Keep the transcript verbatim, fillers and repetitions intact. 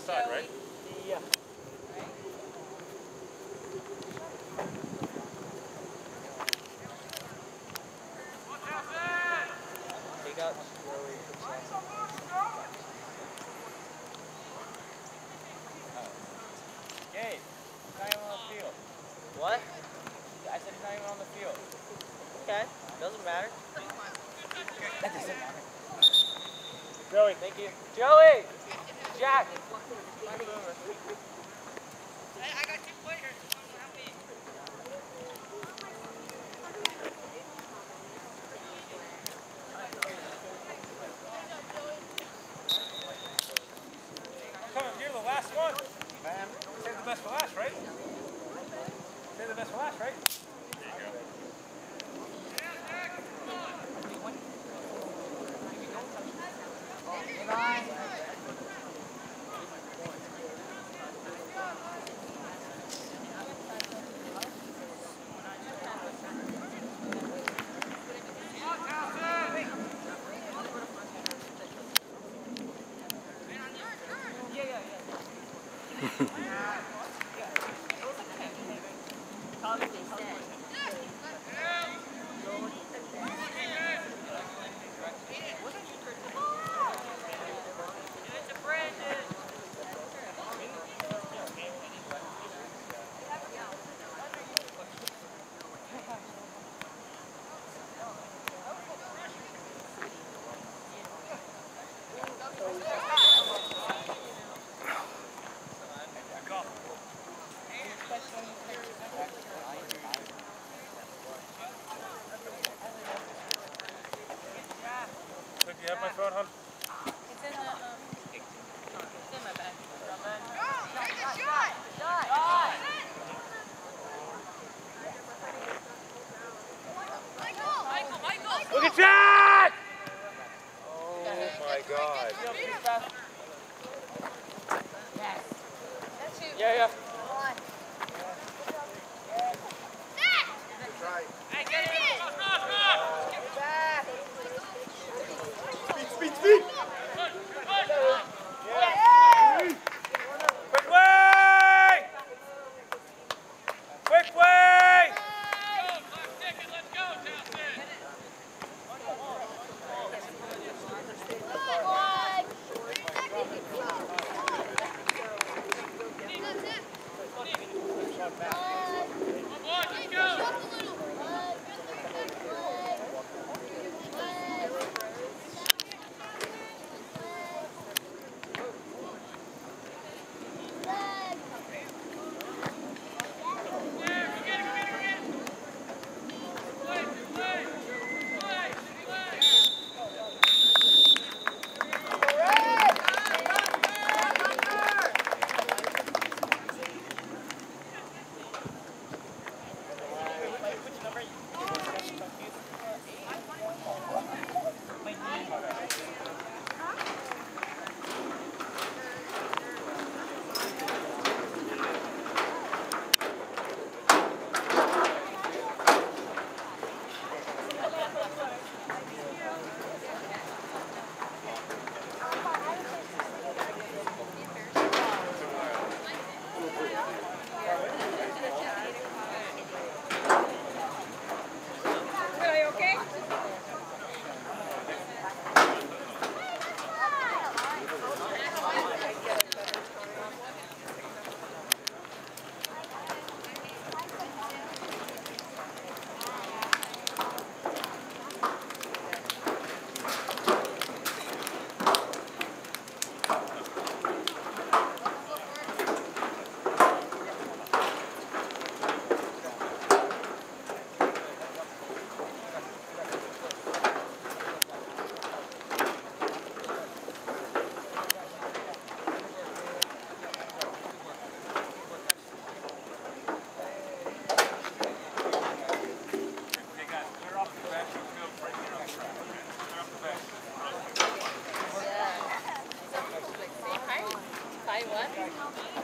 side, right? Yeah. Take out slowly for Towson. Gabe, he's not even on the field. What? I said he's not even on the field. Okay. Doesn't matter. That doesn't matter. Joey, thank you. Joey! Jack! I, I got two players. Help me. I'm coming. You're the last one. Man, save the best for last, right? Save the best for last, right? There you go. Do you have my phone, hon? It's in the, um, it's in my bag. Michael, Michael! Look at Jack! Oh my God. Yes. That's you. Yeah, yeah. Try. Hey, get it in! Cross, cross, cross! Get back! Speed, speed, speed! Yes! Quick way! Quick way! Let's go, Towson! Hi, what?